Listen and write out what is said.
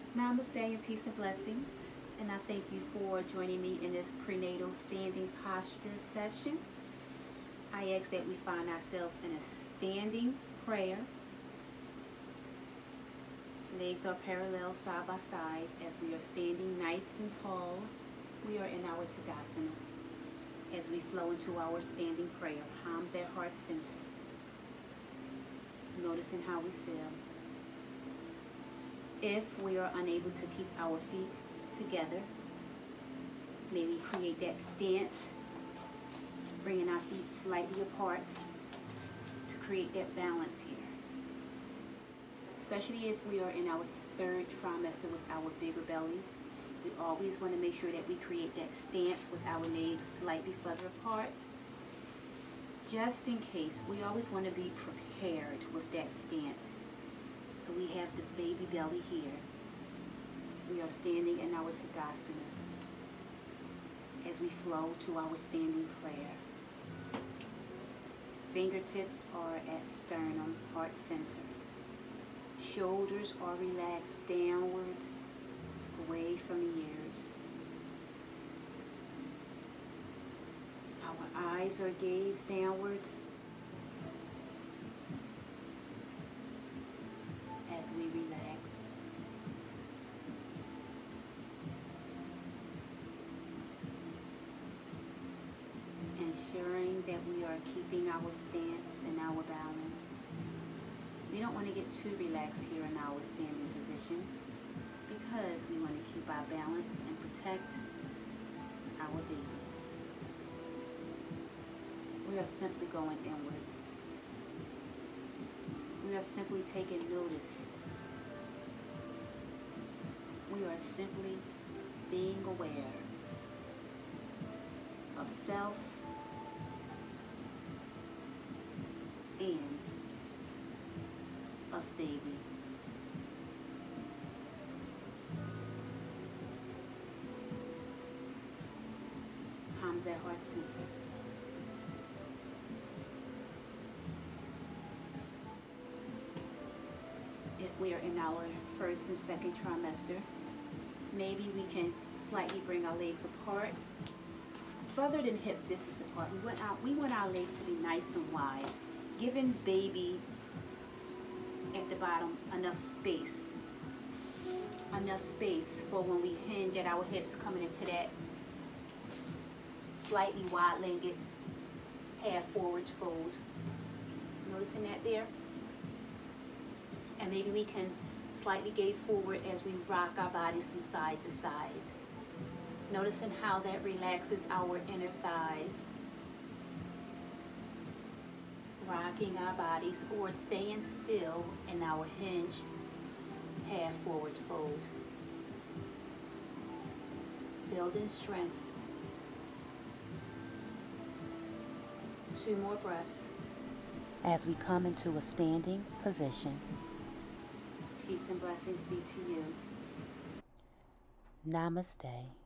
Namaste and peace and blessings, and I thank you for joining me in this prenatal standing posture session. I ask that we find ourselves in a standing prayer. Legs are parallel side by side as we are standing nice and tall. We are in our Tadasana as we flow into our standing prayer, palms at heart center. Noticing how we feel. If we are unable to keep our feet together, maybe create that stance, bringing our feet slightly apart to create that balance here. Especially if we are in our third trimester with our bigger belly, we always want to make sure that we create that stance with our legs slightly further apart. Just in case, we always want to be prepared with that stance. So we have the baby belly here. We are standing in our Tadasana as we flow to our standing prayer. Fingertips are at sternum, heart center. Shoulders are relaxed downward, away from the ears. Our eyes are gazed downward as we relax. Ensuring that we are keeping our stance and our balance. We don't want to get too relaxed here in our standing position because we want to keep our balance and protect our baby. We are simply going inward. We are simply taking notice. We are simply being aware of self and of baby. Palms at heart center. If we are in our first and second trimester, maybe we can slightly bring our legs apart, further than hip distance apart. We want our legs to be nice and wide, giving baby at the bottom enough space for when we hinge at our hips, coming into that slightly wide-legged half forward fold. Noticing that there? And maybe we can slightly gaze forward as we rock our bodies from side to side. Noticing how that relaxes our inner thighs. Rocking our bodies or staying still in our hinge half forward fold. Building strength. 2 more breaths as we come into a standing position. Peace and blessings be to you. Namaste.